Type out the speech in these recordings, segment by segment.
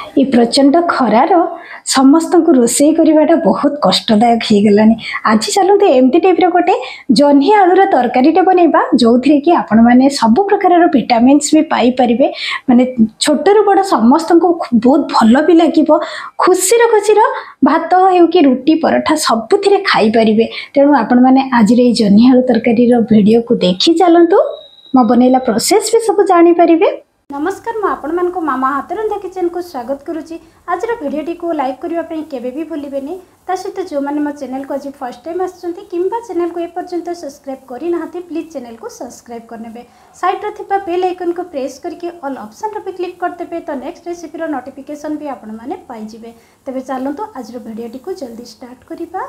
ये प्रचंड खरार समस्त को रोषे करवाटा बहुत कष्टदायक हो गलानी। आज चलते एमती टाइप गोटे जह्नी आलूर तरकारीटे बनइबा जो थी कि आपण मैंने सब प्रकार विटामिन्स भी पाई परिबे, माने छोट रु बड़ समस्त को बहुत भल भी लगे, खुशी भात हो कि रुटी पराठा सबुथिरे खाई परिबे। तेणु आपण मैंने आज जह्नी आलू तरकारी वीडियो को देखी चलतु, मो बनैला प्रोसेस भी सब जानी परिबे। नमस्कार, मैं आपण मान को मामा हाथ रंधा किचन को स्वागत करुच्ची। आज भिडियोटी को लाइक करने केवे भी भूलें। ता सहित जो मैंने मो चैनल को आज फर्स्ट टाइम आसुँच किंबा चैनल को एपर्यंत सब्सक्राइब करना प्लीज चैनल को सब्सक्राइब करने। साइड रे बेल आइकन को प्रेस करके ऑल ऑप्शन रे क्लिक करदे तो नेक्स्ट रेसिपी नोटिफिकेशन भी आपण मैंने पाइबे। तेज चलतु आज भिडियोटी को जल्दी स्टार्ट करवा।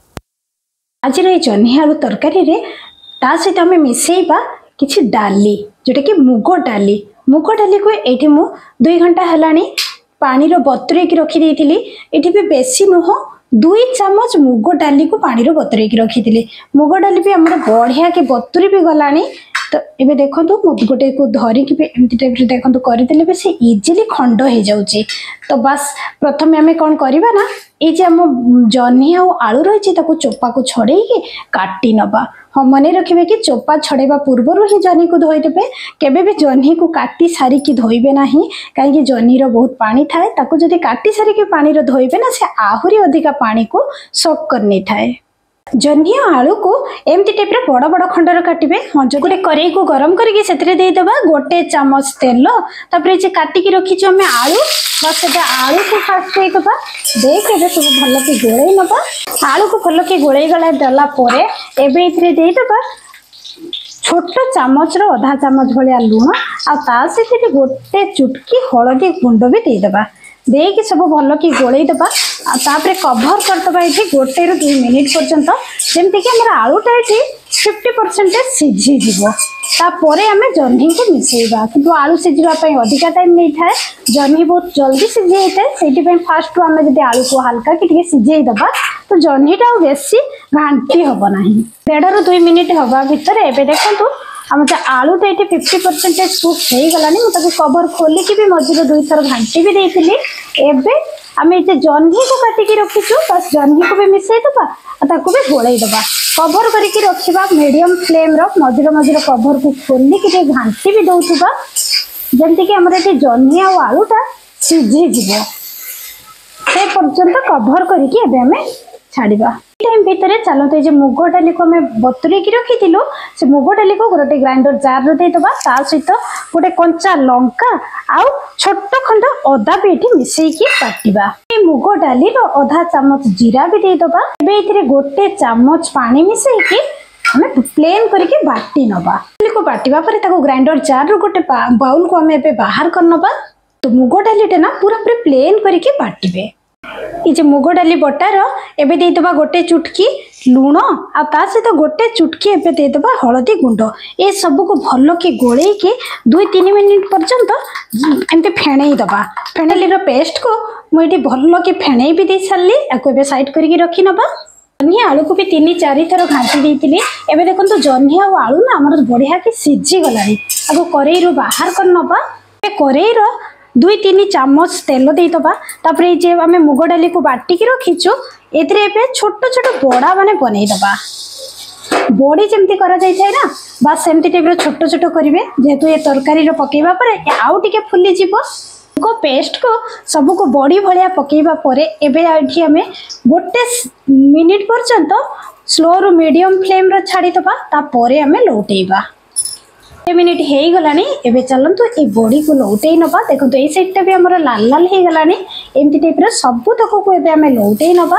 आज जह्नी आलू तरकारी ता सहित आम मिसेबा किछि डाली जोटा कि मुग डाली। मुग डाली को ये मु 2 घंटा है पानी बतुरे रखी ये भी बेसी नुह 2 चामच मुग डाली को पानी बतुरे रखी। मुग डाली भी आम बढ़िया कि बतुरी भी गलानी। तो ये देखो गोटे को धरिकी भी एमती टाइप देखो करदे भी से इजिली खंड हो जाऊँगी। तो बस प्रथम आम कौन करवा ना ये आम जह्नी आलू रही चोपा को छड़े काटी नबा। हाँ मन रखिए कि चोपा छड़ेबा पूर्वर ही जह्नी को धोईदेवे। केबे भी जह्नी को काटी सारिकी धोइबे नहीं, कहीं जह्नीर बहुत पानी थाए। ताको जदि काटी सारिकी पानी धोइबे ना से आहुरी अधिका पानी को सक करनी थाए। जह्नी आलू को एमती टाइप बड़ बड़ खंडर काटिबे। हाँ जो गोटे कड़ाई को गरम करके से देदेबा 1 चामच तेल, तापर जे काटिकी रखीछु हमें आलू बस से आलू को फास्ट देदेबा। देखे सब भल कि गोलई नबा। आलू को भल कि गोलई गला देला परे एबे इथरे देदेबा छोट चामच रो आधा चामच भलिया लूण आ सहित गोटे चुटकी हलदी गुंड भी देदेबा। देकी सब भल कि गोलई देबा। तापरे कभर करदबा ये 1 ରୁ 2 मिनिट पर्यंत जमती कि हमारा आलूटा ये 50% सीझी जीवो। तापरे आम जह्नी को मिसेबा कि आलू सीझापी अधिका टाइम नहीं थाए। जह्नी बहुत जल्दी सीझी होता है, से फास्ट आम जब आलू को हल्का कि सीझे दबा तो जह्नीटा बेसी घांटी हम ना। 1.5 ରୁ 2 मिनिट हवा भितर एबे देखो आम आलू तो ये 50% कुक हो गलानी। मुझे कभर खोलिकी भी मझे 2 थर घांटी भी देती। एबे आम ये जह्नी को काटिकी रखीचु बस जह्नी को भी मिसई दबा ताकू भी गोलई दबा। कभर करके रखा मीडियम फ्लेम मझे मझे कभर को खोलिकी घांटी भी दौथुबा जमती कि आमर ये जह्नी आलूटा सीझी जीव से पर्यंत कभर करके एबे छाड़िबा। टाइम भितर चलते ये मुग डाली को आम बतुरे रखी से मुग डाली को गोटे ग्राइंडर जार रे देदेबा। ता सहित गोटे कंचा लंका आउ छोट खंड अदा भी ये मिसेकी काटिबा। मुग डाली आधा चामच जीरा भी देदेबा। एबे 1 चामच पानी मिसेकी हमें प्लेन करके बाटी नबा। को बाटिबा परे ताको ग्राइंडर जार रो गोटे बाउल को हमें एबे बाहर कर नबा। तो मुग डालीटे ना पूरा पूरा प्लेन करके बाटिबे। ये मुग डाली बटार एबे देदेबा 1 चुटकी लूण आ ता सहित 1 चुटकी एबे देदेबा हलदी गुंड। ये सब को भल कि गोलई के 2-3 मिनिट पर्यंत एमती फेणई दबा। फेणली पेस्ट को मुझे भल कि फेणई भी दे सारी या साइड करके रखी नबा। जह्नी आलू को भी 3-4 थर घांटी देती। एबे देखो जह्नी आलू ना आमर बढ़िया कि सीझी गलानी। आगो कड़ाई रू बाहर कर नबा। कड़ाई 2-3 चामच तेल देदेबा। तापर ये आम मुग डाली को बाटिकी रखीचु ए छोट छोट बड़ा माने बनईदबा। बड़ी जमती करा जाय थाए ना बस सेमती टाइप छोट छोट करेंगे। जेहेतु ये तरकारी पकेबा परे आउ टिके फुली जीवो। को पेस्ट को सब को बड़ी भलिया पकेबा परे एबे आठी हमें 1 मिनिट पर्यंत स्लो रु मीडियम फ्लेम रे छाड़ी दबा। तापरे हमें लौटेबा। 1 मिनिट हो गलानी। एबे चलतु ये बड़ी को लौटे नबा। देखो ये साइडटा भी आमर लाल लाल हो गलानी। एमती टाइप सबू तक को एबे आम लौटे नबा।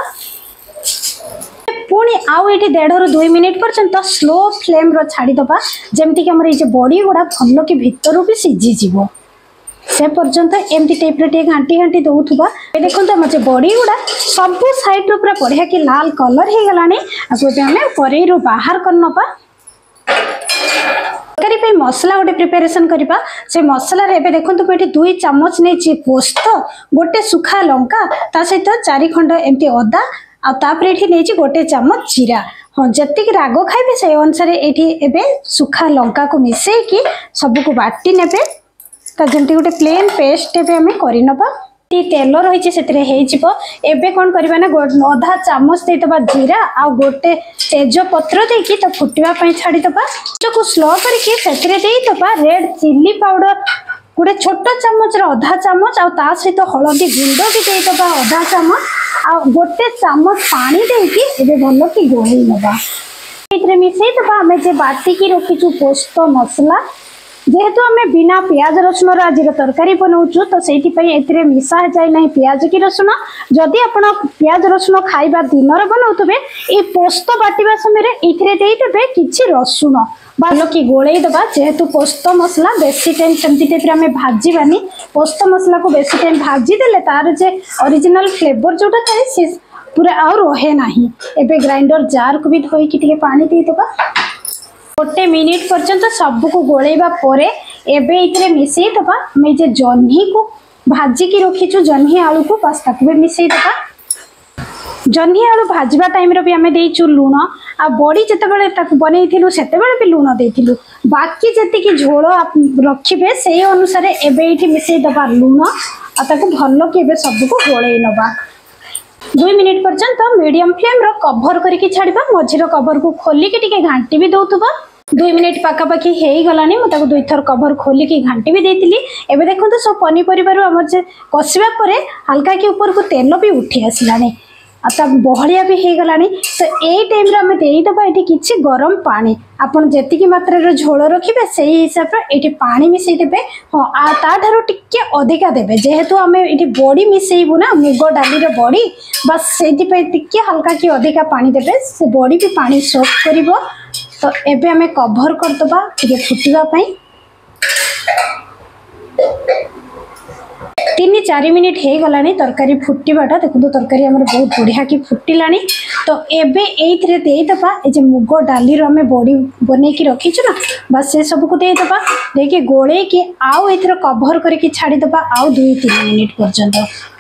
पुणी आउ ये 1.5 ରୁ 2 मिनिट पर्यंत स्लो फ्लेम रो छाड़ी दबा जमती कि आमर ये बड़ी गुड़ा भल कि भितर भी सीझी जीवो से पर्यंत एमती टाइप घांटी घांटी दौथुबा। देखो आम बड़ी गुड़ा सबू साइड पूरा बढ़िया कि लाल कलर हो गलानी। आम कड़ाई रू बाहर कर नबा। तरकारी मसला गोटे प्रिपेरेसन करवा। से मसला देखो मुझे 2 चामच नहीं पोस्त 1 सुखा लंका ता सहित 4 खंड एमती अदा आपर ये नहीं 1 चामच जीरा। हाँ जी राग खाइबे से अनुसार ये सुखा लंका को मिसेकी सबको बाटी ने जमती गोटे प्लेन पेस्ट एवं कर नबा। तेल रही एबे कौन करवा ना अधा चामच देदबा जीरा आ गोटे तेज पत्र देकी तो फुटवा छाड़ीदबा को स्लो करके रेड चिल्ली पाउडर गोटे छोट चामच अधा चामच आ सहित हलदी गुंड भी देदबा अधा चामच आ गोटे चामच पानी देकी भल कि गोली नवा मिसईदबा आम जे बाटिकी रखीचु पोस्त मसला जेहेतु आम बिना पियाज रसुण आज तरकारी बनाऊँ तो से मिसा जाए ना पियाज कि रसुण जदि आप पियाज रसुण खाइबा दिन बनाऊे ये पोस्त बाटिबा समय देदेवे कि रसुण भल कि गोलई दबा जेहेतु पोस्त मसला बेसी टाइम सेमती टाइप आम भाजबानी पोस्त मसला को बेसी टाइम भाजीदे तार जे ओरिजिनल फ्लेवर जोटा थाए सी पूरा आ रहे ना। एबे ग्राइंडर जार को भी धोईकी पानी देदबा गोटे मिनिट पर्यंत सबको गोलेबा परे एबे इतरे मिसई दबा मैं जे जन्ही को भाजिकी रखीचु जन्ही आलू को पास्ता को भी मिसई दबा जन्ही आलू भाजवा टाइम रो भी आमे देइचु लूण आ बड़ी जतबेले ताकू बनैथिलु सेतेबेले भी लूण देइथिलु बाकी जतिकी झोल रखिबे सेही अनुसार एबे इठी मिसई दबा लूण आ ताकू भल्लो कि एबे सबको गोलेई नबा 2 मिनिट पर्यंत मीडियम फ्लेम रो कवर करके छाड़िबा मझिर कवर को खोलिकी टिके घांटी भी दउथबा 2 मिनिट पाखापाखि हो गलानी मुझे 2 थर कवर खोलिकी घांटी भी देती एबे देखो सब पनीपरिबार आम जे कषिबा परे हल्का कि ऊपर को तेल भी उठी आसलानी आता बहलिया भी हो गलानी तो यही टाइम आम देदबा ये किसी गरम पानी आपन जेतिकी मात्रा झोल रखिए से हिसाब से ये पानी मिसई देबे हाँ ताठार टिके अधिका देबे जेहेतु आम ये बड़ी मिसईबू ना मुग डाली बड़ी बस से टिके हल्का कि अधिका पानी देबे से बड़ी भी पानी सोक करिवो तो एबे आम कवर करदबा टिके फुटिबा पई 3-4 मिनिट हो गलानी तरकारी फुटिबाटा देखो तरकारी आमर बहुत बढ़िया कि फुटिलानी तो एबे एइथरे देदबा ए जे मुग डाली रो आमे बड़ी बनेकी रखीछु ना बस से सब को देदबा देके गोळे के आउ एथरे कवर करके छाड़ी दबा आउ 2-3 मिनिट पर्यंत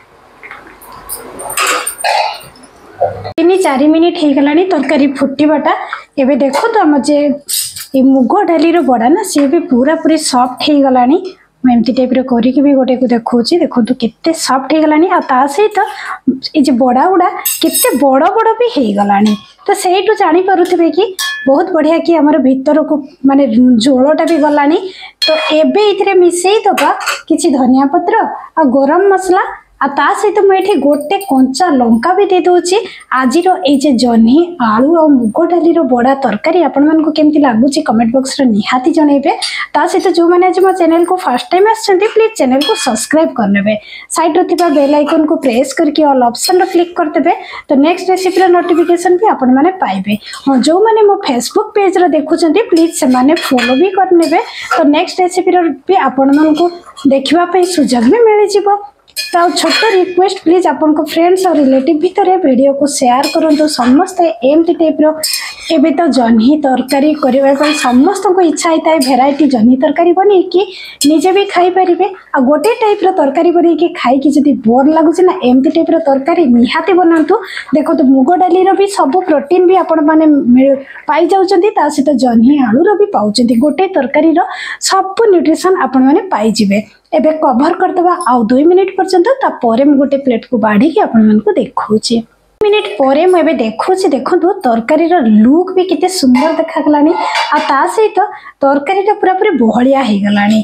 3-4 मिनिट हो गलानी तरकारी फुटिबाटा एबे देखो तो आम जे ए मुग डाली रो बड़ा ना से भी पूरा पूरी सॉफ्ट हो गलानी एमती टाइप करके भी गोटे को देखा देखो केते सॉफ्ट हो गलानी आ ता सहित ये बड़ा गुड़ा केते बड़ बड़ भी हो गलानी तो सेठू जानी पारुथिबे कि बहुत बढ़िया कि हमर भीतर को माने झोलटा भी गलानी तो एबे इथरे मिसई दबा किछि धनिया पत्र आ गरम मसला आ ता सहित मुझे गोटे कंचा लंका भी दे दूची आज ये जन्ही आलू और मुग डाली बड़ा तरकारी आपण मन को केमती लगुच कमेंट बॉक्स रे निहाती जनइबे ता सहित जो मैंने आज मो चैनल को फर्स्ट टाइम आछंती प्लीज चैनल को सब्सक्राइब कर लेबे साइड रो थिबा बेल आइकन को प्रेस करके ऑल ऑप्शन रो क्लिक कर देबे तो नेक्स्ट रेसिपी रो नोटिफिकेशन भी आपण माने पाइबे हां जो माने मो फेसबुक पेज रो देखुचंती प्लीज से माने फॉलो भी कर नेबे तो नेक्स्ट रेसिपी रो भी आपण मन को देखिबा पई सुजग भी मिल जिवो तो छोट रिक्वेस्ट प्लीज आपन को फ्रेंड्स और रिलेटिव भीतर वीडियो को शेयर करंतु समस्त एमती टाइप रो एबे तो जन्ही तरकारी करबा पई समस्त को इच्छा होता है भेराइटी जन्ही तरकारी बने कि निजे भी खाई परिबे आ गोटे टाइप रो तरकारी बने कि खाई कि जदी बोर लागुच ना एमती टाइप रो तरकारी निहाती बनांतु देखो तो मुग डाली रो भी सब प्रोटीन भी आपण माने पाई जाउचंती ता सहित जन्ही आलू रो भी पाउचंती गोटे तरकारी रो सब न्यूट्रिशन आपण माने पाई जिवे एबे कवर करदबा आउ 2 मिनिट पर्यंत तापर मु गोटे प्लेट को बाढ़ी कि आपण मन को देखौची मिनिट परे मु एबे देखौची देखंतु तरकारी रो लुक भी किते सुंदर देखा गलानी आ ता सहित तरकारी रो पूरा पूरी बहलिया हे गलानी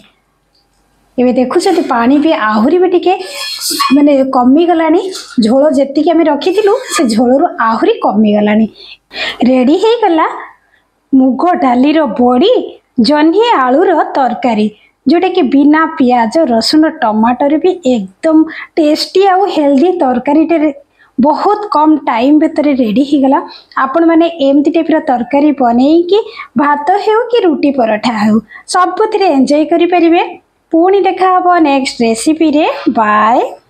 एबे देखुछथि पानी भी आहुरी भी टिके माने कमी गलानी झोल जेति कि हम रखिथिलु से झोल रो आहुरी कमी गलानी रेडी हे गला मुग डाली रो बड़ी जन्ही आलू रो तरकारी जोटा कि बिना पियाज रसुण टमाटर भी एकदम टेस्टी आउ हेल्दी तरकारी बहुत कम टाइम भीतर रेडी हो गला आपण माने एमती टाइप तरकारी बनई कि भात हो कि रुटी पराठा हो सब एंजॉय करि परिबे पुणी देखा हबो नेक्स्ट रेसिपी रे बाय।